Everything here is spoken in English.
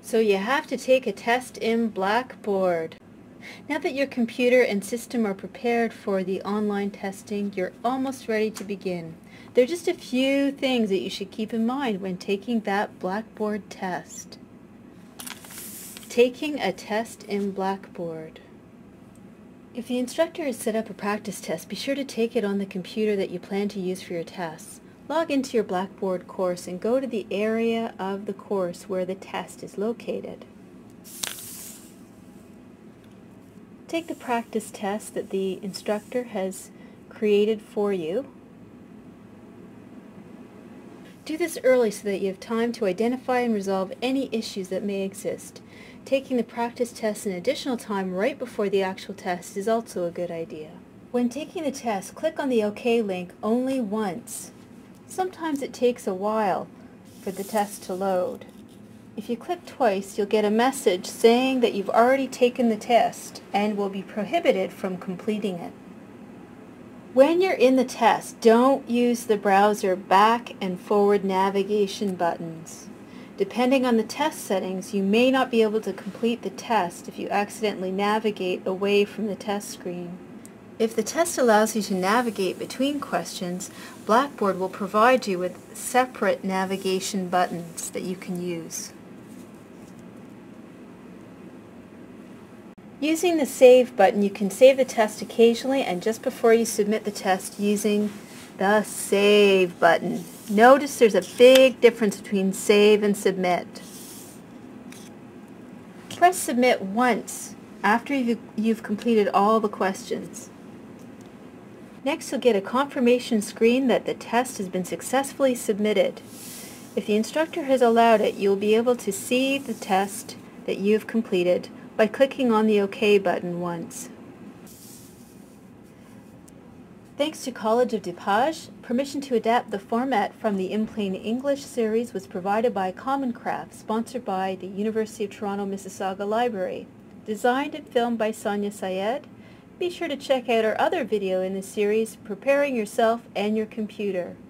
So you have to take a test in Blackboard. Now that your computer and system are prepared for the online testing, you're almost ready to begin. There are just a few things that you should keep in mind when taking that Blackboard test. Taking a test in Blackboard. If the instructor has set up a practice test, be sure to take it on the computer that you plan to use for your tests. Log into your Blackboard course and go to the area of the course where the test is located. Take the practice test that the instructor has created for you. Do this early so that you have time to identify and resolve any issues that may exist. Taking the practice test an additional time right before the actual test is also a good idea. When taking the test, click on the OK link only once. Sometimes it takes a while for the test to load. If you click twice, you'll get a message saying that you've already taken the test and will be prohibited from completing it. When you're in the test, don't use the browser back and forward navigation buttons. Depending on the test settings, you may not be able to complete the test if you accidentally navigate away from the test screen. If the test allows you to navigate between questions, Blackboard will provide you with separate navigation buttons that you can use. Using the Save button, you can save the test occasionally and just before you submit the test using the Save button. Notice there's a big difference between Save and Submit. Press Submit once after you've completed all the questions. Next, you'll get a confirmation screen that the test has been successfully submitted. If the instructor has allowed it, you'll be able to see the test that you've completed by clicking on the OK button once. Thanks to College of DuPage, permission to adapt the format from the In Plain English series was provided by Common Craft, sponsored by the University of Toronto Mississauga Library. Designed and filmed by Sonia Syed. Be sure to check out our other video in the series, Preparing Yourself and Your Computer.